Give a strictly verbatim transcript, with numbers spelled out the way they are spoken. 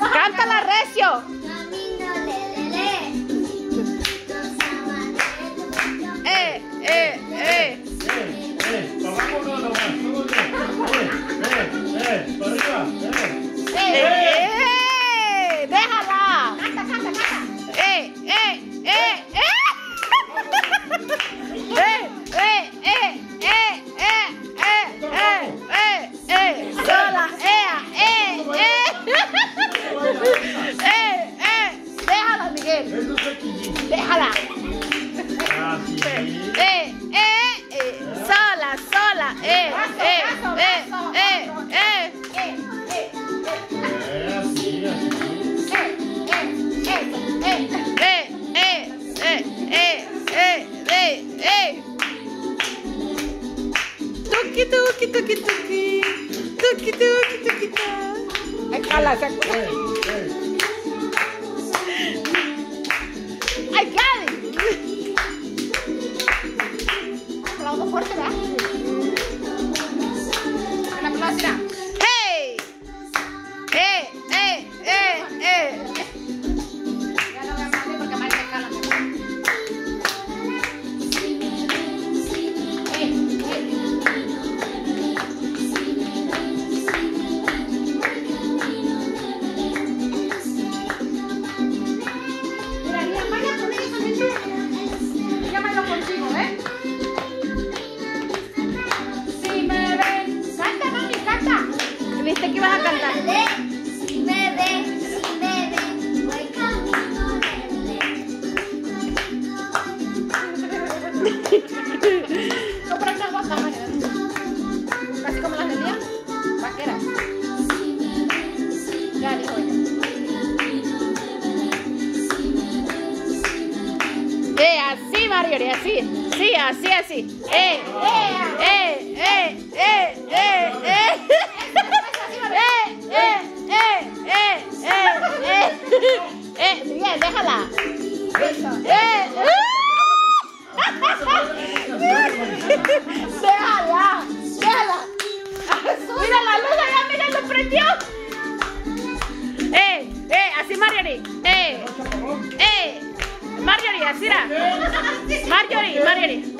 Cántala recio. Eh, eh, eh. Eh, eh, para abajo no, nomás, todo bien. Eh, eh, eh, para arriba, eh. Eh, eh, déjala. Canta, canta, canta. Eh, eh, eh, eh. Eh, eh, eh, eh, eh, eh, eh, eh, eh. Sola, ea, eh, eh. Eh, eh. Déjala, Miguel. Eso es aquí. Déjala. Así. Eh, eh, eh. Sola, sola. Eh, eh, eh, eh, eh. Eh, así, así. Eh, eh, eh, eh, eh, eh, eh. Tuki, tuki, tuki, tuki. Tuki, tuki, tuki, tuki. Ay, jala, se acuerda. Eh, eh. I got it. Aplaudo fuerte, ¿verdad? Un aplauso, mira. Hey. Eh, eh, eh, eh. Ya no voy a aplaudir porque María me cala. Mira, mira, Maya, con ella también. Llámalo contigo, ¿eh? Si me ven. Canta, mami, canta. ¿Viste que ibas a cantar? Si me ve, si me ve, voy camino Compra una guapa, María. Casi como las de día. Vaqueras. Ya dijo ella. Eh, así, Marjorie, así. Sí, así, así. Eh, eh, eh, eh, eh, eh, eh. Eh, eh, eh, eh, eh, eh. Eh, Miguel, déjala. Eh, déjala, déjala. Mira la luz allá, mira, lo prendió. Eh, eh, así, Marjorie. Eh, eh. Marjorie, así era. Marjorie, Marjorie.